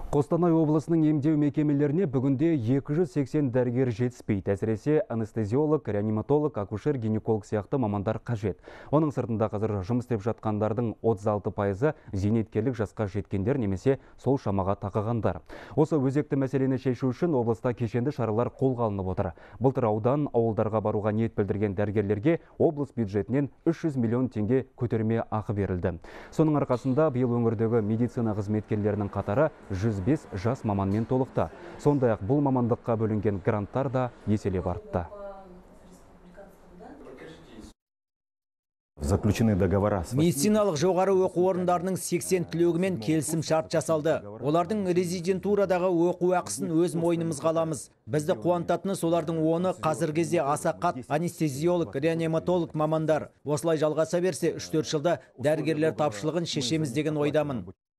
Қостанай облысының емдеу мекемелеріне бүгінде 280 дәрігер жетіспейді. Әсіресе анестезиолог, реаниматолог, акушер, гинеколог сияқты мамандар қажет. Оның сыртында қазір жұмыс істеп жатқандардың 36%-ы зейнеткерлік жасқа жеткендер немесе сол шамаға тақығандар. Осы өзекті мәселені шешу үшін облыста кешенді шаралар қолға алынып отыр. Былтыр аудан ауылдарға баруға ниет білдірген дәрігерлерге облыс бюджетінен 300 миллион теңге көтерме ақы берілді. Соның арқасында биыл өңірдегі медицина қызметкерлерінің қатары 105 жас маманмен толықты. Сондай-ақ бұл мамандыққа бөлінген гранттар да еселеп артты. Заключены договора. Медициналық жоғары оқу орындарының 80 түлегімен келісім шарт жасалды. Олардың резидентурадағы оқу ақысын өз мойнымызға аламыз. Бізді қуантатыны солардың оны қазір кезде аса қат анестезиолог, реаниматолог мамандар. Осылай жалғаса берсе 3-4 жылда дәрігерлер тапшылығын шешеміз деген ойдамын.